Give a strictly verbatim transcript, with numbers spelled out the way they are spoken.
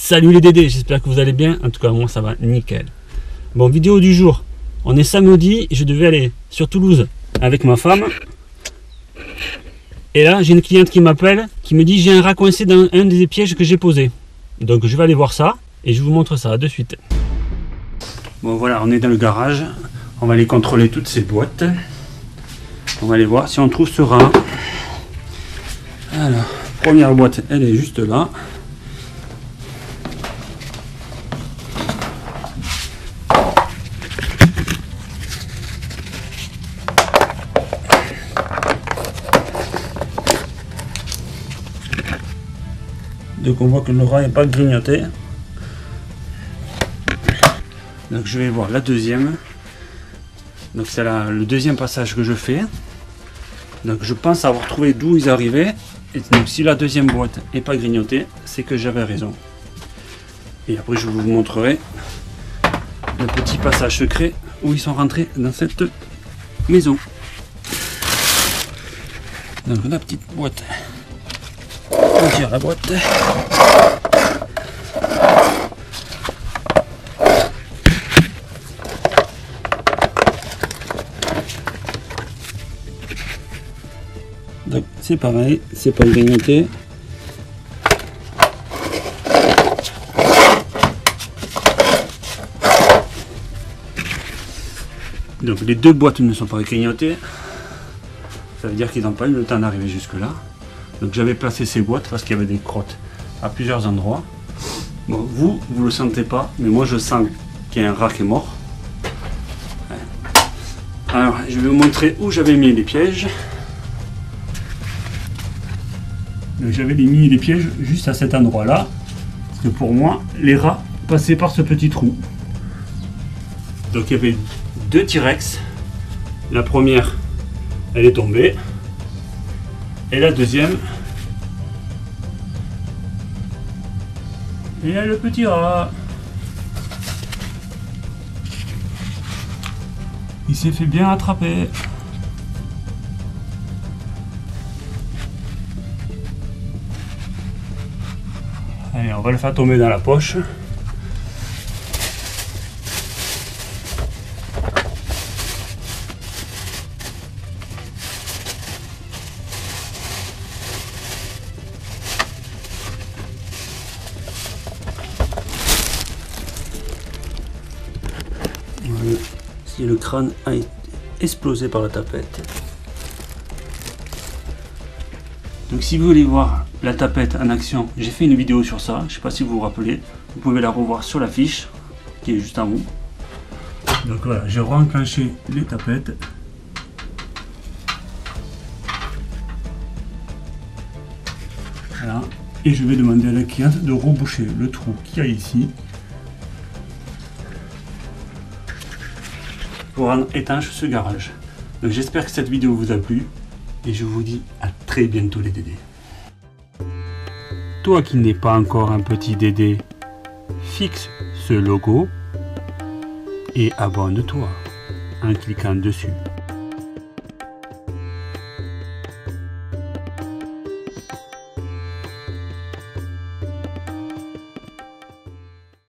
Salut les Dédés, j'espère que vous allez bien. En tout cas, moi ça va nickel. Bon, vidéo du jour. On est samedi et je devais aller sur Toulouse avec ma femme. Et là, j'ai une cliente qui m'appelle, qui me dit j'ai un rat coincé dans un des pièges que j'ai posés. Donc je vais aller voir ça et je vous montre ça de suite. Bon voilà, on est dans le garage. On va aller contrôler toutes ces boîtes. On va aller voir si on trouve ce rat. Alors, première boîte, elle est juste là. Donc on voit que le rat n'est pas grignoté. Donc je vais voir la deuxième. Donc c'est le deuxième passage que je fais. Donc je pense avoir trouvé d'où ils arrivaient. Et donc si la deuxième boîte n'est pas grignotée, c'est que j'avais raison. Et après je vous montrerai le petit passage secret où ils sont rentrés dans cette maison. Donc la petite boîte. On tire la boîte. Donc c'est pareil, c'est pas grignoté. Donc les deux boîtes ne sont pas grignotées. Ça veut dire qu'ils n'ont pas eu le temps d'arriver jusque là. Donc j'avais placé ces boîtes parce qu'il y avait des crottes à plusieurs endroits. Bon, vous, vous le sentez pas, mais moi je sens qu'il y a un rat qui est mort. Alors, je vais vous montrer où j'avais mis les pièges. J'avais mis les pièges juste à cet endroit-là, parce que pour moi, les rats passaient par ce petit trou. Donc il y avait deux T-Rex. La première, elle est tombée. Et la deuxième, et là le petit rat, il s'est fait bien attraper. Allez, on va le faire tomber dans la poche. Voilà. Si le crâne a explosé par la tapette. Donc si vous voulez voir la tapette en action, j'ai fait une vidéo sur ça, je ne sais pas si vous vous rappelez, vous pouvez la revoir sur la fiche qui est juste en haut. Donc voilà, j'ai re-enclenché les tapettes. Voilà, et je vais demander à la cliente de reboucher le trou qu'il y a ici pour rendre étanche ce garage. Donc j'espère que cette vidéo vous a plu et je vous dis à très bientôt les Dédés. Toi qui n'es pas encore un petit Dédé, fixe ce logo et abonne-toi en cliquant dessus.